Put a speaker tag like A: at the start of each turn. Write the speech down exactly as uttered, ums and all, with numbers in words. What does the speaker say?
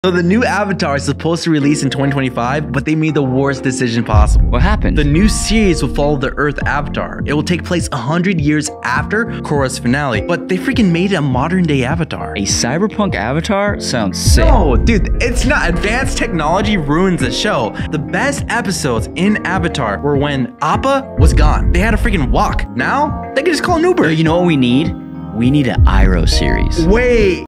A: So the new Avatar is supposed to release in twenty twenty-five, but they made the worst decision possible.
B: What happened?
A: The new series will follow the Earth Avatar. It will take place one hundred years after Korra's finale, but they freaking made it a modern day Avatar.
B: A cyberpunk Avatar? Sounds sick.
A: No, dude, it's not. Advanced technology ruins the show. The best episodes in Avatar were when Appa was gone. They had to freaking walk. Now, they can just call an Uber.
B: You know what we need? We need an Iroh series.
A: Wait.